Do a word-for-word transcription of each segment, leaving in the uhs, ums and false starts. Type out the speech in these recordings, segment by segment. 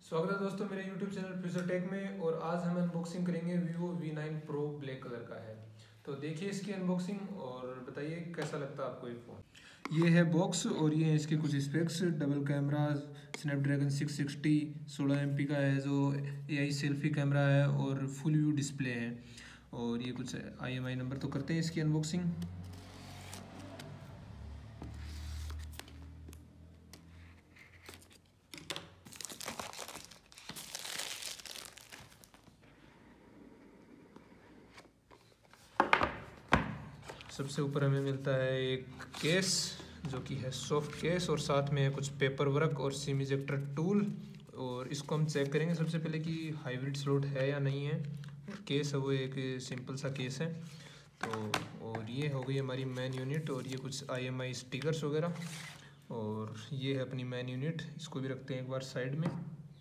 स्वागत है दोस्तों मेरे YouTube चैनल फ्यूचरटेक में। और आज हम अनबॉक्सिंग करेंगे Vivo V nine Pro black colour का है। तो देखिए इसकी अनबॉक्सिंग और बताइए कैसा लगता है आपको ये फ़ोन। ये है बॉक्स और ये है इसके कुछ specs. Double camera, Snapdragon six sixty, सोलह एम पी का है जो ए आई सेल्फी कैमरा है और फुल व्यू डिस्प्ले है। और ये कुछ आई एम आई नंबर। तो करते हैं इसकी अनबॉक्सिंग। सबसे ऊपर हमें मिलता है एक केस जो कि है सॉफ्ट केस और साथ में कुछ पेपर वर्क और सिम इजेक्टर टूल। और इसको हम चेक करेंगे सबसे पहले कि हाइब्रिड स्लॉट है या नहीं है। और केस है वो एक सिंपल सा केस है। तो और ये हो गई हमारी मेन यूनिट और ये कुछ आई एम आई स्टिकर्स वगैरह। और ये है अपनी मेन यूनिट, इसको भी रखते हैं एक बार साइड में।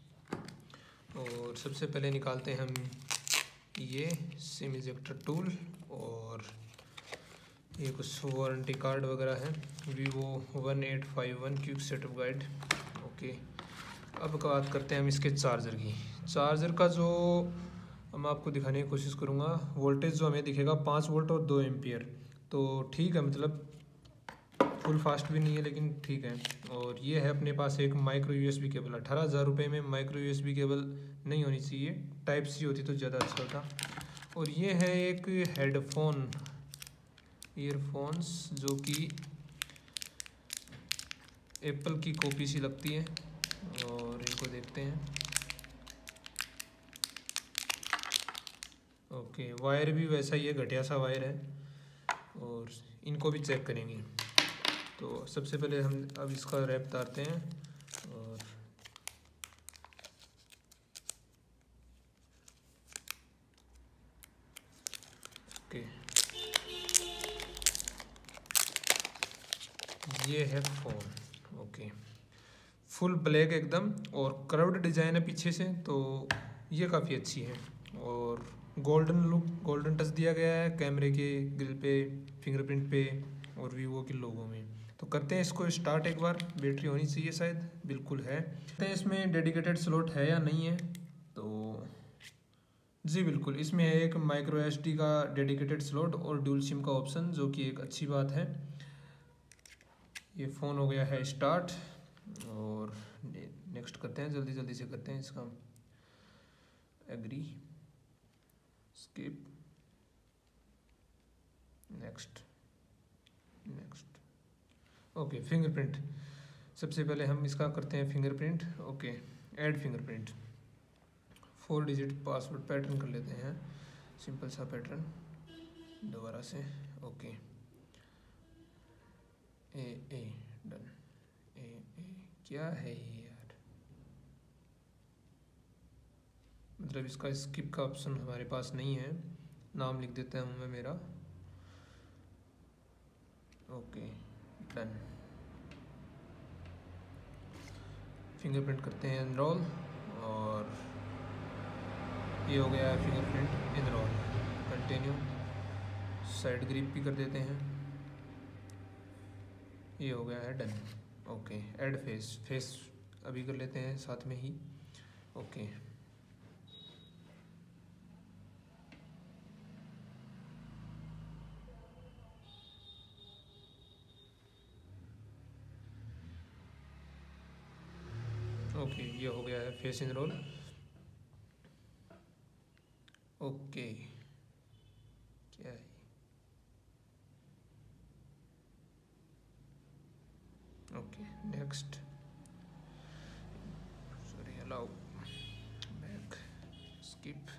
और सबसे पहले निकालते हैं हम ये सिम इजेक्टर टूल और ये कुछ वारंटी कार्ड वगैरह है। Vivo one eight five one quick setup guide. Okay, अब बात करते हैं हम इसके चार्जर की। चार्जर का जो मैं आपको दिखाने की कोशिश करूँगा, वोल्टेज जो हमें दिखेगा पाँच वोल्ट और दो एम्पियर। तो ठीक है, मतलब फुल फास्ट भी नहीं है लेकिन ठीक है। और ये है अपने पास एक माइक्रो यूएसबी केबल। अठारह हज़ार रुपये में माइक्रो यूएसबी केबल नहीं होनी चाहिए, टाइप सी होती तो ज़्यादा अच्छा होता। और ये है एक हेडफोन ईयरफोन्स जो कि एप्पल की कॉपी सी लगती है। और इनको देखते हैं। ओके, वायर भी वैसा ही है, घटिया सा वायर है। और इनको भी चेक करेंगे। तो सबसे पहले हम अब इसका रैप उतारते हैं। और ओके, ये है फ़ोन। ओके, फुल ब्लैक एकदम और कर्व्ड डिज़ाइन है पीछे से, तो ये काफ़ी अच्छी है। और गोल्डन लुक, गोल्डन टच दिया गया है कैमरे के ग्रिल पे, फिंगरप्रिंट पे और वीवो के लोगों में। तो करते हैं इसको स्टार्ट एक बार। बैटरी होनी चाहिए शायद, बिल्कुल है। करते हैं इसमें डेडिकेटेड स्लॉट है या नहीं है। तो जी बिल्कुल, इसमें है एक माइक्रो एस डी का डेडिकेटेड स्लॉट और ड्यूल सिम का ऑप्शन, जो कि एक अच्छी बात है। ये फ़ोन हो गया है स्टार्ट। और नेक्स्ट करते हैं, जल्दी जल्दी से करते हैं इसका। Agree, skip, next, next. Okay, fingerprint. सबसे पहले हम इसका करते हैं fingerprint. Okay, add fingerprint. Four digit password pattern कर लेते हैं, सिंपल सा पैटर्न दोबारा से। ओके, ए ए डन। ए ए क्या है ये यार, मतलब इसका स्किप का ऑप्शन हमारे पास नहीं है। नाम लिख देता हूँ मैं मेरा। Okay, done. फिंगरप्रिंट करते हैं एनरोल और ये हो गया है fingerprint enroll. Continue, side grip भी कर देते हैं। ये हो गया है done. Okay, add face, face अभी कर लेते हैं साथ में ही। ओके, ओके, ये हो गया है फेस एनरोल। ओके, क्या है, okay, next, sorry, allow, back, skip.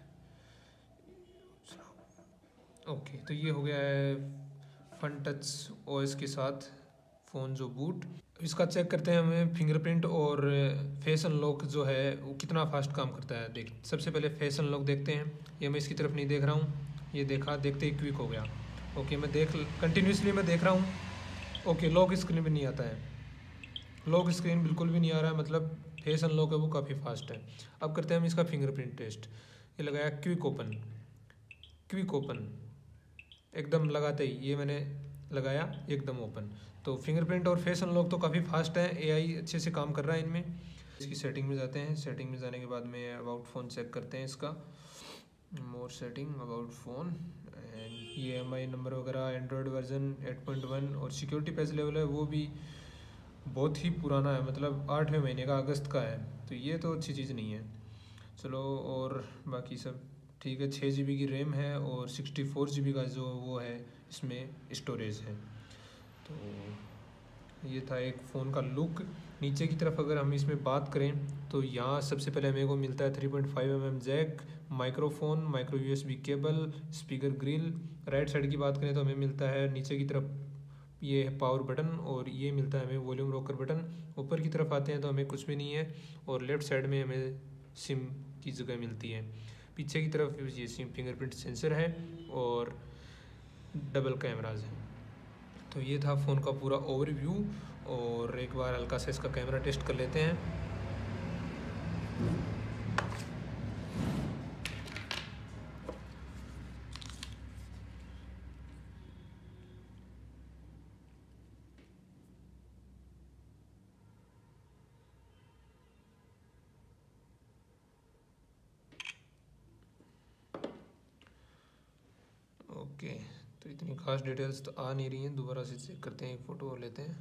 Okay, तो ये हो गया है फन टच ओएस के साथ फ़ोन जो बूट। इसका चेक करते हैं हमें फिंगरप्रिंट और फेस अनलॉक जो है वो कितना फास्ट काम करता है। देख, सबसे पहले फेस अनलॉक देखते हैं। ये मैं इसकी तरफ नहीं देख रहा हूँ, ये देखा, देखते ही क्विक हो गया। ओके, मैं देख कंटिन्यूसली मैं देख रहा हूँ। ओके, लॉक स्क्रीन भी नहीं आता है, लॉक स्क्रीन बिल्कुल भी नहीं आ रहा है, मतलब फेस अनलॉक है वो काफ़ी फास्ट है। अब करते हैं हम इसका फिंगरप्रिंट टेस्ट। ये लगाया क्विक ओपन, क्विक ओपन एकदम लगाते ही ये मैंने लगाया एकदम ओपन। तो फिंगरप्रिंट और फेस अनलॉक तो काफ़ी फास्ट है, एआई अच्छे से काम कर रहा है इनमें। इसकी सेटिंग में जाते हैं। सेटिंग में जाने के बाद में अबाउट फ़ोन चेक करते हैं इसका, more setting, about phone, and ये एम आई नंबर वगैरह, Android version eight point one, और सिक्योरिटी पैच लेवल है वो भी बहुत ही पुराना है, मतलब आठवें महीने का, अगस्त का है, तो ये तो अच्छी चीज़ नहीं है। चलो, और बाकी सब ठीक है। छः जी बी की रैम है और सिक्सटी फोर जी बी का जो वो है इसमें स्टोरेज है। तो ये था एक फ़ोन का लुक। नीचे की तरफ अगर हम इसमें बात करें तो यहाँ सबसे पहले मेरे को मिलता है three point five M M jack, microphone, micro U S B cable, speaker grill. Right side की बात करें तो हमें मिलता है नीचे की तरफ ये है पावर बटन, और ये मिलता है हमें वॉल्यूम रोकर बटन। ऊपर की तरफ आते हैं तो हमें कुछ भी नहीं है, और लेफ़्ट साइड में हमें सिम की जगह मिलती है। पीछे की तरफ ये सिम फिंगरप्रिंट सेंसर है और डबल कैमराज है। तो ये था फ़ोन का पूरा ओवरव्यू, और एक बार हल्का सा इसका कैमरा टेस्ट कर लेते हैं। ओके, तो इतनी खास डिटेल्स तो आ नहीं रही हैं, दोबारा से चेक करते हैं, एक फ़ोटो और लेते हैं।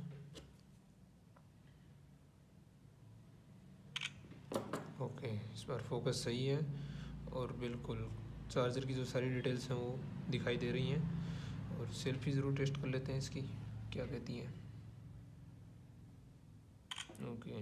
ओके, इस बार फोकस सही है और बिल्कुल चार्जर की जो सारी डिटेल्स हैं वो दिखाई दे रही हैं। और सेल्फी ज़रूर टेस्ट कर लेते हैं इसकी, क्या कहती हैं। ओके,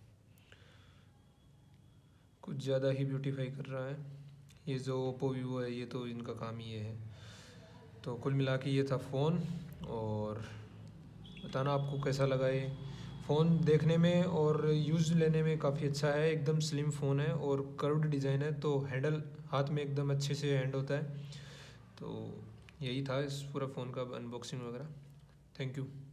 कुछ ज़्यादा ही ब्यूटीफाई कर रहा है ये जो ओप्पो वीवो है, ये तो इनका काम ही ये है। तो कुल मिला के ये था फ़ोन, और बताना आपको कैसा लगा ये फ़ोन। देखने में और यूज़ लेने में काफ़ी अच्छा है, एकदम स्लिम फ़ोन है और कर्व्ड डिज़ाइन है, तो हैंडल हाथ में एकदम अच्छे से हैंड होता है। तो यही था इस पूरा फ़ोन का अनबॉक्सिंग वगैरह। Thank you.